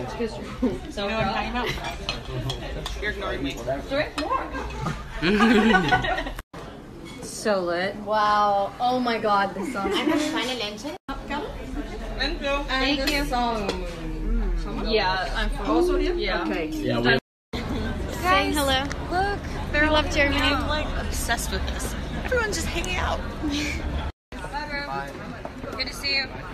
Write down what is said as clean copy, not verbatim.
So you know what I'm talking about? You're ignoring me. Drink more. So lit. Wow. Oh my god, this song. I'm gonna find a lente. Thank you. Yeah, I'm from also here. Yeah. Okay. Yeah. We Saying hello. Look. I love Germany. I'm like obsessed with this. Everyone's just hanging out. Bye, bro. Good to see you.